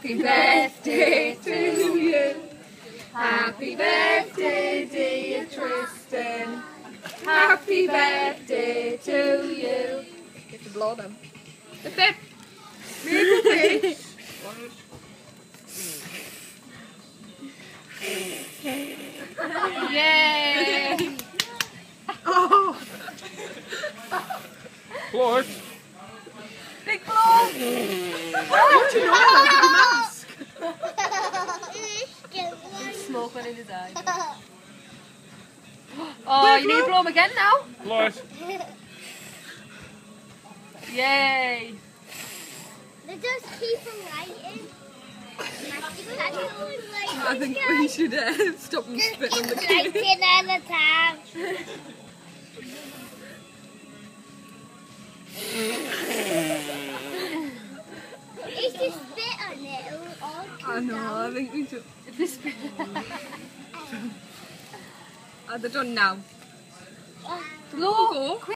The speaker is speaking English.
Happy birthday to you. Happy birthday, dear Tristan. Happy birthday to you. You have to blow them. The fifth. Make a wish. Yay! Oh! Blow it. Big blow! What do you know like a mask? Smoke went in his eye. Oh, you need to blow him again now? Blow it. Yay! They just keep them lighting. I think we should stop and spit on the cake. Lighting all the time. If you spit on it, it will all come I know, down. I think we should. If we spit. They're done now. Blow! Go.